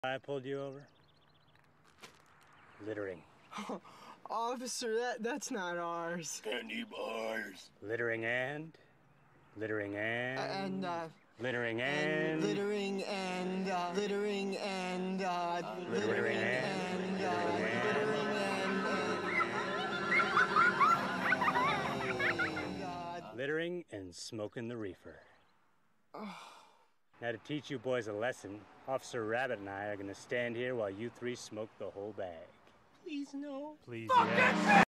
I pulled you over? Littering. Officer, that's not ours. Candy bars. Littering and? Littering and? Littering and and? littering and littering and Littering and? Littering and smoking the reefer. Now to teach you boys a lesson, Officer Rabbit and I are going to stand here while you three smoke the whole bag. Please no. Please, yes.